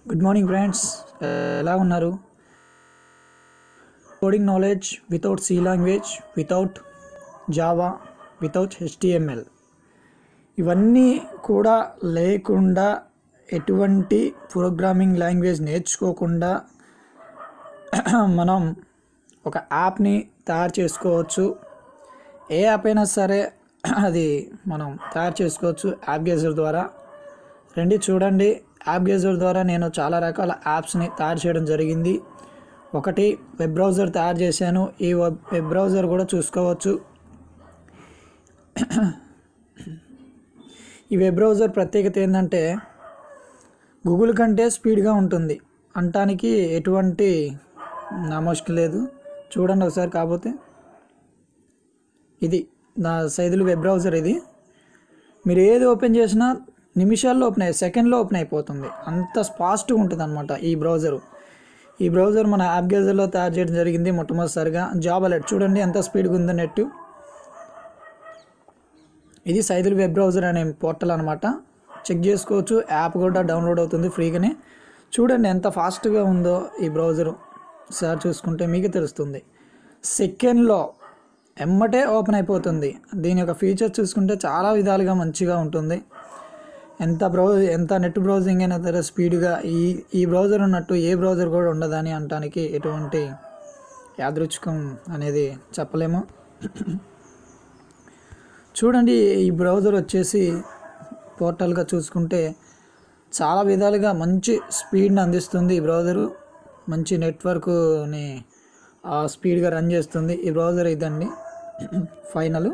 Good morning friends, ఎలా ఉన్నారు? Coding knowledge without C language, without Java, without HTML ఇవన్నీ కూడా లేకుండా, ఎటువంటి ప్రోగ్రామింగ్ లాంగ్వేజ్ నేర్చుకోకుండా మనం ఒక యాప్ని తయారు చేసుకోవచ్చు. ఏ యాప్ అయినా సరే అది మనం తయారు చేసుకోవచ్చు యాప్ గేజర్ ద్వారా. రండి చూడండి, యాప్ గేజర్ ద్వారా నేను చాలా రకాల యాప్స్ని తయారు చేయడం జరిగింది. ఒకటి వెబ్ బ్రౌజర్ తయారు చేశాను. ఈ వెబ్ బ్రౌజర్ కూడా చూసుకోవచ్చు. ఈ వెబ్ బ్రౌజర్ ప్రత్యేకత ఏంటంటే గూగుల్ కంటే స్పీడ్గా ఉంటుంది అనటానికి ఎటువంటి నామోషిక లేదు. చూడండి ఒకసారి. కాకపోతే ఇది నా సైదులు వెబ్ బ్రౌజర్. ఇది మీరు ఏది ఓపెన్ చేసినా నిమిషాల్లో ఓపెన్ అయ్యి సెకండ్లో ఓపెన్ అయిపోతుంది. అంత ఫాస్ట్గా ఉంటుంది అనమాట ఈ బ్రౌజరు. ఈ బ్రౌజర్ మన యాప్ గేజర్లో తయారు చేయడం జరిగింది మొట్టమొదటిసారిగా. జాబ్ అలర్ట్ చూడండి ఎంత స్పీడ్గా ఉందో నెట్. ఇది సైదులు వెబ్ బ్రౌజర్ అనే పోర్టల్ అనమాట. చెక్ చేసుకోవచ్చు. యాప్ కూడా డౌన్లోడ్ అవుతుంది ఫ్రీగానే. చూడండి ఎంత ఫాస్ట్గా ఉందో ఈ బ్రౌజరు. సార్ చూసుకుంటే మీకు తెలుస్తుంది. సెకండ్లో ఎమ్మటే ఓపెన్ అయిపోతుంది. దీని యొక్క ఫీచర్స్ చూసుకుంటే చాలా విధాలుగా మంచిగా ఉంటుంది. ఎంత నెట్ బ్రౌజింగ్ అయినా సరే స్పీడ్గా ఈ బ్రౌజర్ ఉన్నట్టు ఏ బ్రౌజర్ కూడా ఉండదని అనటానికి ఎటువంటి యాదృచ్ఛికం అనేది చెప్పలేము. చూడండి, ఈ బ్రౌజర్ వచ్చేసి పోర్టల్గా చూసుకుంటే చాలా విధాలుగా మంచి స్పీడ్ని అందిస్తుంది. ఈ బ్రౌజరు మంచి నెట్వర్క్ని స్పీడ్గా రన్ చేస్తుంది. ఈ బ్రౌజర్ ఇదండి ఫైనల్.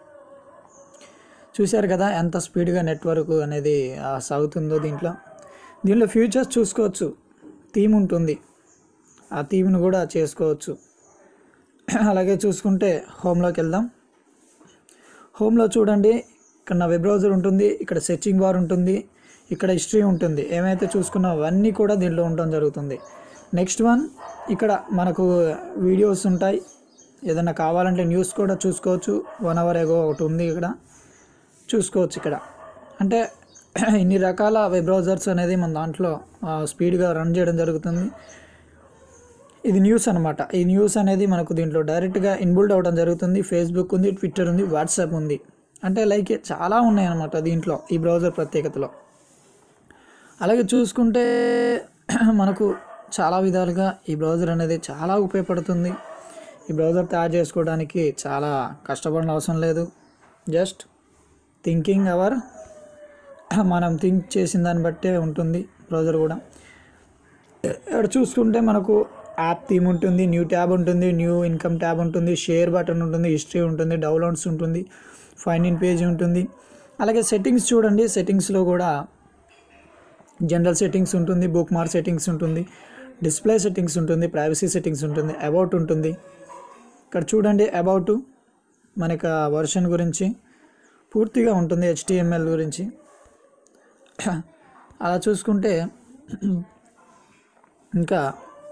చూశారు కదా ఎంత స్పీడ్గా నెట్వర్క్ అనేది సాగుతుందో. దీంట్లో ఫీచర్స్ చూసుకోవచ్చు. థీమ్ ఉంటుంది, ఆ థీమ్ను కూడా చేసుకోవచ్చు. అలాగే చూసుకుంటే హోమ్లోకి వెళ్దాం. హోమ్లో చూడండి, ఇక్కడ నా వెబ్ బ్రౌజర్ ఉంటుంది, ఇక్కడ సెర్చింగ్ బార్ ఉంటుంది, ఇక్కడ హిస్టరీ ఉంటుంది. ఏమైతే చూసుకున్నా అవన్నీ కూడా దీంట్లో ఉండడం జరుగుతుంది. నెక్స్ట్ వన్, ఇక్కడ మనకు వీడియోస్ ఉంటాయి. ఏదైనా కావాలంటే న్యూస్ కూడా చూసుకోవచ్చు. 1 hour ago ఒకటి ఉంది, ఇక్కడ చూసుకోవచ్చు. ఇక్కడ అంటే ఇన్ని రకాల వెబ్ బ్రౌజర్స్ అనేది మన దాంట్లో స్పీడ్గా రన్ చేయడం జరుగుతుంది. ఇది న్యూస్ అనమాట. ఈ న్యూస్ అనేది మనకు దీంట్లో డైరెక్ట్గా ఇన్బుల్డ్ అవ్వడం జరుగుతుంది. ఫేస్బుక్ ఉంది, ట్విట్టర్ ఉంది, వాట్సాప్ ఉంది. అంటే లైక్ చాలా ఉన్నాయి అన్నమాట దీంట్లో ఈ బ్రౌజర్ ప్రత్యేకతలో. అలాగే చూసుకుంటే మనకు చాలా విధాలుగా ఈ బ్రౌజర్ అనేది చాలా ఉపయోగపడుతుంది. ఈ బ్రౌజర్ తయారు చేసుకోవడానికి చాలా కష్టపడిన అవసరం లేదు. జస్ట్ థింకింగ్ మనం థింక్ చేసిన దాన్ని బట్టే ఉంటుంది బ్రౌజర్ కూడా. ఇక్కడ చూసుకుంటే మనకు యాప్ థీమ్ ఉంటుంది, న్యూ ట్యాబ్ ఉంటుంది, న్యూ ఇన్కమ్ ట్యాబ్ ఉంటుంది, షేర్ బటన్ ఉంటుంది, హిస్టరీ ఉంటుంది, డౌన్లోడ్స్ ఉంటుంది, ఫైండ్ ఇన్ పేజ్ ఉంటుంది. అలాగే సెట్టింగ్స్ చూడండి. సెట్టింగ్స్లో కూడా జనరల్ సెట్టింగ్స్ ఉంటుంది, బుక్ మార్క్ సెట్టింగ్స్ ఉంటుంది, డిస్ప్లే సెట్టింగ్స్ ఉంటుంది, ప్రైవసీ సెట్టింగ్స్ ఉంటుంది, అబౌట్ ఉంటుంది. ఇక్కడ చూడండి, అబౌట్ మనకు వర్షన్ గురించి పూర్తిగా ఉంటుంది, HTML గురించి. అలా చూసుకుంటే ఇంకా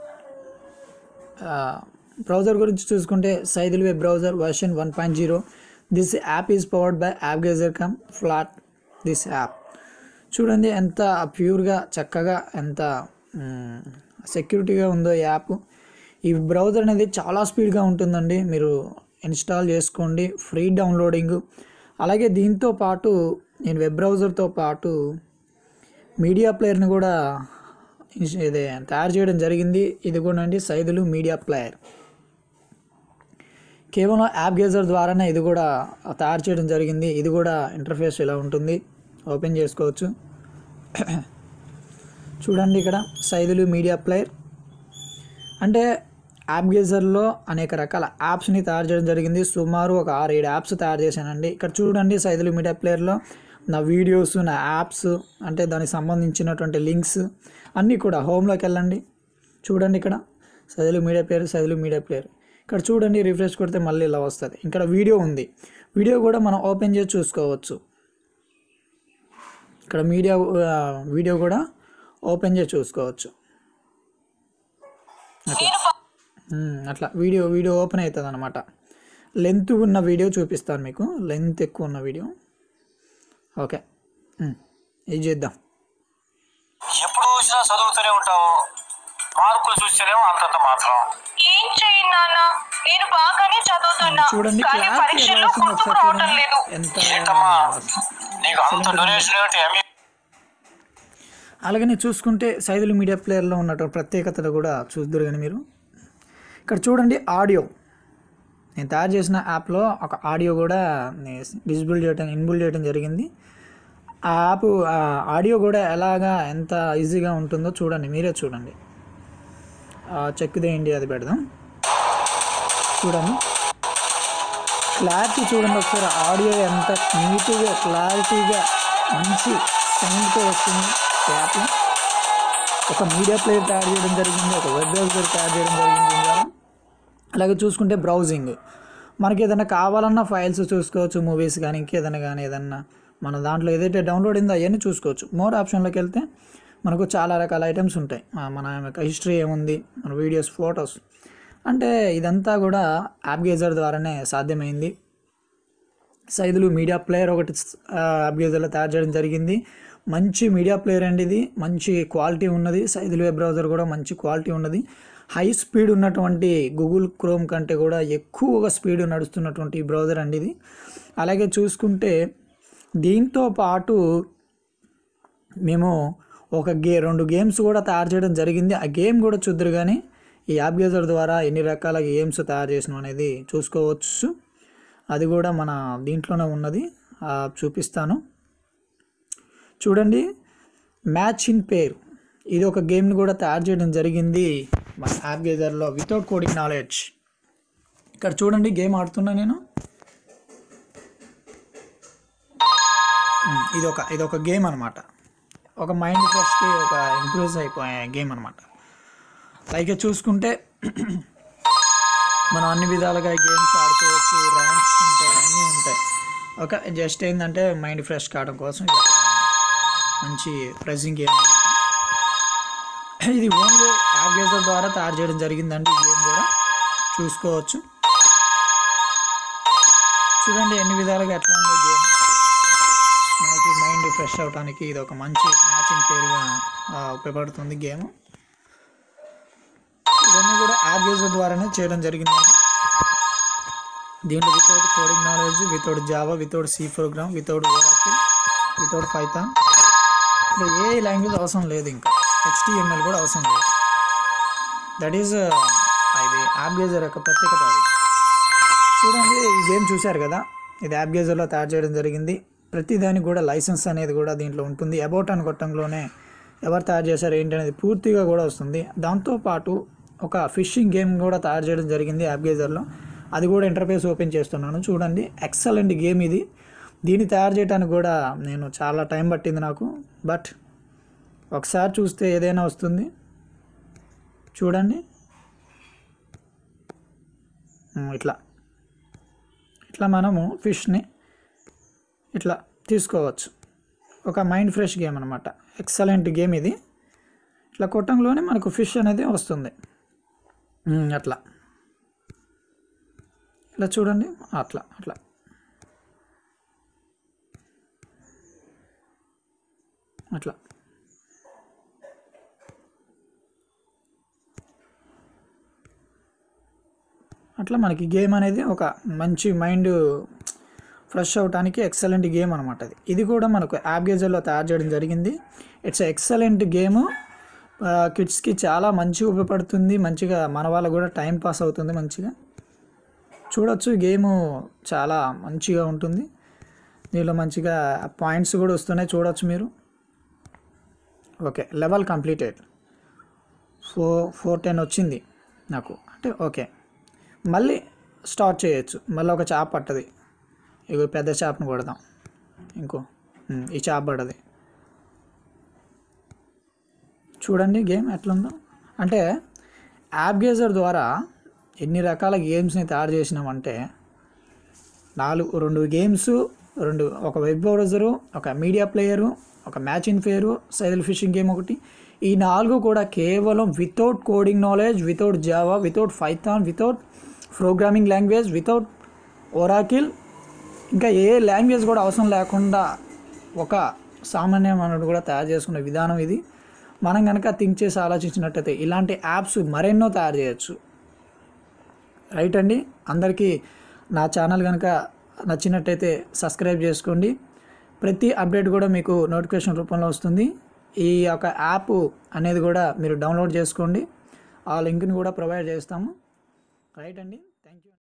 బ్రౌజర్ గురించి చూసుకుంటే Saidulu web browser version 1.0. This app is powered by app gazer come flat this app. చూడండి ఎంత ప్యూర్గా, చక్కగా, ఎంత సెక్యూరిటీగా ఉందో ఈ యాప్. ఈ బ్రౌజర్ అనేది చాలా స్పీడ్గా ఉంటుందండి. మీరు ఇన్స్టాల్ చేసుకోండి, ఫ్రీ డౌన్లోడింగ్. అలాగే దీంతో పాటు నేను వెబ్ బ్రౌజర్తో పాటు మీడియా ప్లేయర్ని కూడా ఇది తయారు చేయడం జరిగింది. ఇది కూడా అండి సైదులు మీడియా ప్లేయర్. కేవలం యాప్ గేజర్ ద్వారానే ఇది కూడా తయారు చేయడం జరిగింది. ఇది కూడా ఇంటర్ఫేస్ ఇలా ఉంటుంది, ఓపెన్ చేసుకోవచ్చు. చూడండి, ఇక్కడ సైదులు మీడియా ప్లేయర్ అంటే యాప్ గేజర్లో అనేక రకాల యాప్స్ని తయారు చేయడం జరిగింది. సుమారు ఒక 6-7 యాప్స్ తయారు చేశానండి. ఇక్కడ చూడండి, సైదులు మీడియా ప్లేయర్లో నా వీడియోస్, నా యాప్స్, అంటే దానికి సంబంధించినటువంటి లింక్స్ అన్నీ కూడా. హోమ్లోకి వెళ్ళండి, చూడండి ఇక్కడ సైదులు మీడియా ప్లేయర్. ఇక్కడ చూడండి, రిఫ్రెష్ కొడితే మళ్ళీ ఇలా వస్తుంది. ఇక్కడ వీడియో ఉంది. వీడియో కూడా మనం ఓపెన్ చేసి చూసుకోవచ్చు. ఇక్కడ వీడియో కూడా ఓపెన్ చేసి చూసుకోవచ్చు. అట్లా వీడియో ఓపెన్ అవుతుంది అనమాట. లెంత్ ఉన్న వీడియో చూపిస్తాను మీకు, లెంత్ ఎక్కువ ఉన్న వీడియో. ఓకే, ఇది చేద్దాం. ఎప్పుడు చూసినా చదువుతూనే ఉంటావు, మార్కులు చూస్తేనేమో అంతంత మాత్రం. ఏం చేయను నాన్న, నేను బాగానే చదువుతున్నా, చూడండి కానీ క్లారిటీ ఎలా పరీక్షల్లో వస్తుందో గుర్తుకు ఒకసారి రావడం చూడండి. లేదు. ఎంత ఏంటమ్మా నీకు అంత డొనేషన్ ఏమిటి? అలాగనే చూసుకుంటే సైదులు మీడియా ప్లేయర్లో ఉన్నటువంటి ప్రత్యేకతలు కూడా చూద్దరు. కానీ మీరు ఇక్కడ చూడండి ఆడియో, నేను తయారు చేసిన యాప్లో ఒక ఆడియో కూడా ఇన్బుల్ చేయడం జరిగింది. ఆ యాప్ ఆడియో కూడా ఎలాగా ఎంత ఈజీగా ఉంటుందో చూడండి, మీరే చూడండి. చెక్ ది ఇండియా అది పెడదాం, చూడండి క్లారిటీ చూడండి ఒకసారి. ఆడియో ఎంత నీట్గా క్లారిటీగా మంచి సౌండ్తో వస్తుంది యాప్. ఒక మీడియా ప్లేయర్ తయారు చేయడం జరిగింది, ఒక వెబ్ బ్రౌజర్ తయారు చేయడం జరిగింది ద్వారా. అలాగే చూసుకుంటే బ్రౌజింగ్, మనకి ఏదైనా కావాలన్నా ఫైల్స్ చూసుకోవచ్చు, మూవీస్ కానీ ఇంకేదైనా కానీ ఏదన్నా మన దాంట్లో ఏదైతే డౌన్లోడ్ అయిందో అవన్నీ చూసుకోవచ్చు. మోర్ ఆప్షన్లోకి వెళ్తే మనకు చాలా రకాల ఐటమ్స్ ఉంటాయి. మన యొక్క హిస్టరీ ఏముంది, మన వీడియోస్, ఫొటోస్, అంటే ఇదంతా కూడా యాప్ గేజర్ ద్వారానే సాధ్యమైంది. సైదులు మీడియా ప్లేయర్ ఒకటి యాప్ గేజర్లో తయారు చేయడం జరిగింది. మంచి మీడియా ప్లేయర్ అండి ఇది, మంచి క్వాలిటీ ఉన్నది. సైదులు వెబ్ బ్రౌజర్ కూడా మంచి క్వాలిటీ ఉన్నది. హై స్పీడ్ ఉన్నటువంటి గూగుల్ క్రోమ్ కంటే కూడా ఎక్కువగా స్పీడ్ నడుస్తున్నటువంటి బ్రౌజర్ అండి ఇది. అలాగే చూసుకుంటే దీంతో పాటు మేము ఒక 2 గేమ్స్ కూడా తయారు చేయడం జరిగింది. ఆ గేమ్ కూడా చూద్దరు. కానీ ఈ యాప్ గేజర్ ద్వారా ఎన్ని రకాల గేమ్స్ తయారు చేసినాం అనేది చూసుకోవచ్చు. అది కూడా మన దీంట్లోనే ఉన్నది, చూపిస్తాను చూడండి. మ్యాచ్ ఇన్ పేర్, ఇది ఒక గేమ్ని కూడా తయారు చేయడం జరిగింది మన యాప్ గేజర్లో వితౌట్ కోడింగ్ నాలెడ్జ్. ఇక్కడ చూడండి గేమ్ ఆడుతున్నా నేను. ఇదొక గేమ్ అనమాట, ఒక మైండ్ ఫ్రెష్కి ఒక ఇంప్రూవ్ అయిపోయే గేమ్ అనమాట. పైగా చూసుకుంటే మనం అన్ని విధాలుగా గేమ్స్ ఆడుకోవచ్చు, ర్యాంక్స్ ఉంటాయి, అన్నీ ఉంటాయి. ఒక జస్ట్ ఏంటంటే మైండ్ ఫ్రెష్ కావడం కోసం ఇది మంచి ప్రెసింగ్ గేమ్ అనమాట. ఇది ఓన్లీ యాప్ గేజర్ ద్వారా తయారు చేయడం జరిగిందండి. ఈ గేమ్ కూడా చూసుకోవచ్చు. చూడండి ఎన్ని విధాలుగా ఎట్లా ఉందో గేమ్. మనకి మైండ్ ఫ్రెష్ అవడానికి ఇది ఒక మంచి మ్యాచింగ్ పేరుగా ఉపయోగపడుతుంది గేమ్. ఇవన్నీ కూడా యాప్ గేజర్ ద్వారానే చేయడం జరిగిందండి. దీంట్లో without coding knowledge, without Java, without C program, without Oracle, without Python, ఇప్పుడు ఏ లాంగ్వేజ్ అవసరం లేదు, ఇంకా HTML కూడా అవసరం లేదు. దట్ ఈజ్ ఇది యాప్ గేజర్ యొక్క ప్రత్యేకత. అది చూడండి, ఈ గేమ్ చూశారు కదా, ఇది యాప్ గేజర్లో తయారు చేయడం జరిగింది. ప్రతిదానికి కూడా లైసెన్స్ అనేది కూడా దీంట్లో ఉంటుంది. అబౌట్ అని కొట్టంలోనే ఎవరు తయారు చేశారు ఏంటి అనేది పూర్తిగా కూడా వస్తుంది. దాంతోపాటు ఒక ఫిషింగ్ గేమ్ కూడా తయారు చేయడం జరిగింది యాప్ గేజర్లో. అది కూడా ఇంటర్ఫేస్ ఓపెన్ చేస్తున్నాను చూడండి. ఎక్సలెంట్ గేమ్ ఇది. దీన్ని తయారు చేయడానికి కూడా నేను చాలా టైం పట్టింది నాకు, బట్ ఒకసారి చూస్తే ఏదైనా వస్తుంది. చూడండి ఇట్లా మనము ఫిష్ని ఇట్లా తీసుకోవచ్చు. ఒక మైండ్ ఫ్రెష్ గేమ్ అనమాట. ఎక్సలెంట్ గేమ్ ఇది. ఇట్లా కొట్టంలోనే మనకు ఫిష్ అనేది వస్తుంది. అట్లా ఇలా చూడండి, అట్లా అట్లా మనకి గేమ్ అనేది ఒక మంచి మైండ్ ఫ్రెష్ అవడానికి ఎక్సలెంట్ గేమ్ అనమాట. ఇది కూడా మనకు యాప్ గేజర్లో తయారు చేయడం జరిగింది. It's excellent game. కిడ్స్కి చాలా మంచిగా ఉపయోగపడుతుంది. మంచిగా మన వాళ్ళకు కూడా టైం పాస్ అవుతుంది. మంచిగా చూడొచ్చు. గేము చాలా మంచిగా ఉంటుంది. దీనిలో మంచిగా పాయింట్స్ కూడా వస్తున్నాయి, చూడొచ్చు మీరు. ఓకే, లెవెల్ కంప్లీటెడ్ 410 వచ్చింది నాకు. అంటే ఓకే, మళ్ళీ స్టార్ట్ చేయొచ్చు. మళ్ళీ ఒక చాప్ పట్టది. ఇగో పెద్ద చాప్ని కొడదాం. ఈ చాప్ పడ్డది. చూడండి గేమ్ ఎట్లుందో. అంటే యాప్ గేజర్ ద్వారా ఎన్ని రకాల గేమ్స్ని తయారు చేసినామంటే 2 గేమ్స్, ఒక వెబ్ బ్రౌజరు, ఒక మీడియా ప్లేయరు, ఒక match in fair, Saidul fishing game ఒకటి. ఈ 4 కూడా కేవలం without coding knowledge, without Java, without Python, without programming language, without Oracle, ఇంకా ఏ లాంగ్వేజ్ కూడా అవసరం లేకుండా ఒక సామాన్య మానవుడు కూడా తయారు చేసుకునే విధానం ఇది. మనం కనుక థింక్ చేసి ఆలోచించినట్టయితే ఇలాంటి యాప్స్ మరెన్నో తయారు చేయొచ్చు. రైట్ అండి. అందరికీ నా ఛానల్ కనుక నచ్చినట్టయితే సబ్స్క్రైబ్ చేసుకోండి. ప్రతి అప్డేట్ కూడా మీకు నోటిఫికేషన్ రూపంలో వస్తుంది. ఈ యొక్క యాప్ అనేది కూడా మీరు డౌన్లోడ్ చేసుకోండి. ఆ లింక్ని కూడా ప్రొవైడ్ చేస్తాము. రైట్ అండి.